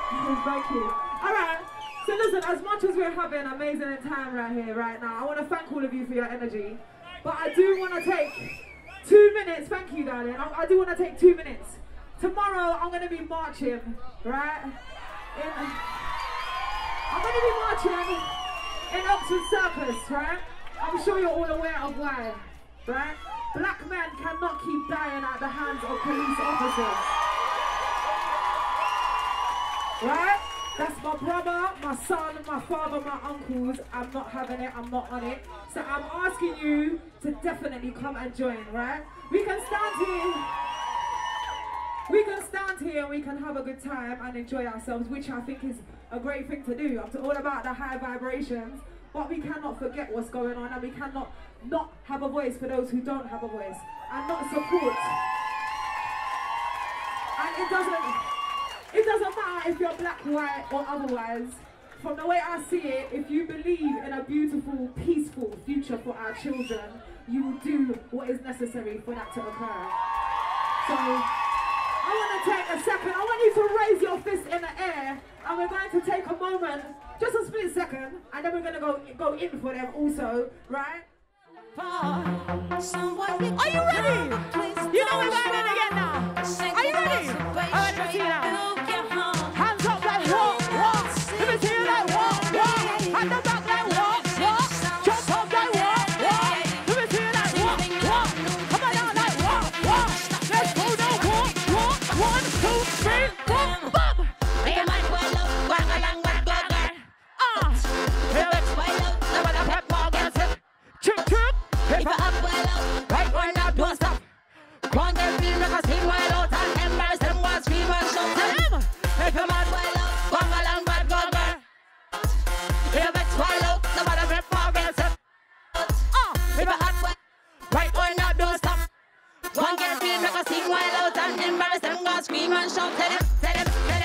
Thank you. All right. So listen, as much as we're having an amazing time right here, right now, I want to thank all of you for your energy. But I do want to take 2 minutes. Thank you, darling. I do want to take 2 minutes. Tomorrow, I'm going to be marching, right? I'm going to be marching in Oxford Circus, right? I'm sure you're all aware of why, right? Black men cannot keep dying at the hands of police officers. Right? That's my brother, my son, my father, my uncles. I'm not having it, I'm not on it. So I'm asking you to definitely come and join, right? We can stand here. We can stand here and we can have a good time and enjoy ourselves, which I think is a great thing to do. I'm all about the high vibrations, but we cannot forget what's going on, and we cannot not have a voice for those who don't have a voice, and not support. And it doesn't matter if you're black, white, or otherwise. From the way I see it, if you believe in a beautiful, peaceful future for our children, you will do what is necessary for that to occur. So, I want to take a second. I want you to raise your fist in the air, and we're going to take a moment, just a split second, and then we're going to go in for them also, right? Are you ready? You know we're going in again now. Are you ready? Alright, let me see you now. Hands up like walk, walk. Let me see you like walk, walk. Hand up back like walk, walk. Jump up like walk, walk. Let me see you like walk, walk. Come on down like walk, walk. Let's go now, walk, walk. 1, 2, 3, 4, bum. Hey, man, well up, walk along with God. Here it's well up, the one up, walk and sit. Chip, chip. If I up well up, right or not, don't stop. Go on there, feel like a steam while out and embarrass them, one scream and shout to them. If you're mad well up, go along bad go girl. If it's well out, the one up, walk and sit. If I up well, right or not, don't stop. Go on there, feel like a steam while out and embarrass them, one scream and shout to them.